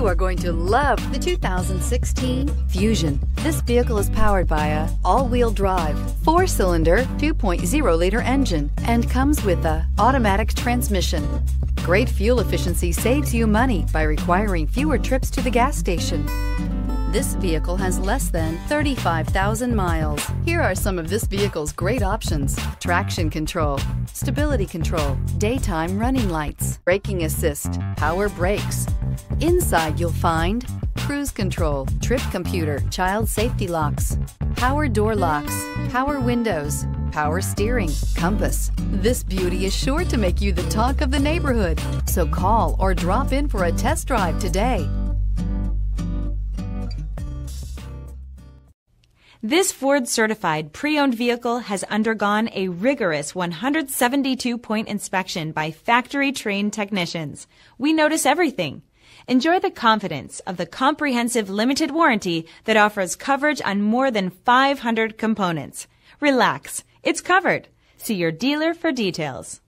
You are going to love the 2016 Fusion. This vehicle is powered by a all-wheel drive, 4-cylinder, 2.0-liter engine and comes with a automatic transmission. Great fuel efficiency saves you money by requiring fewer trips to the gas station. This vehicle has less than 35,000 miles. Here are some of this vehicle's great options: traction control, stability control, daytime running lights, braking assist, power brakes. Inside you'll find cruise control, trip computer, child safety locks, power door locks, power windows, power steering, compass. This beauty is sure to make you the talk of the neighborhood. So call or drop in for a test drive today. This Ford-certified pre-owned vehicle has undergone a rigorous 172-point inspection by factory-trained technicians. We notice everything. Enjoy the confidence of the comprehensive limited warranty that offers coverage on more than 500 components. Relax, it's covered. See your dealer for details.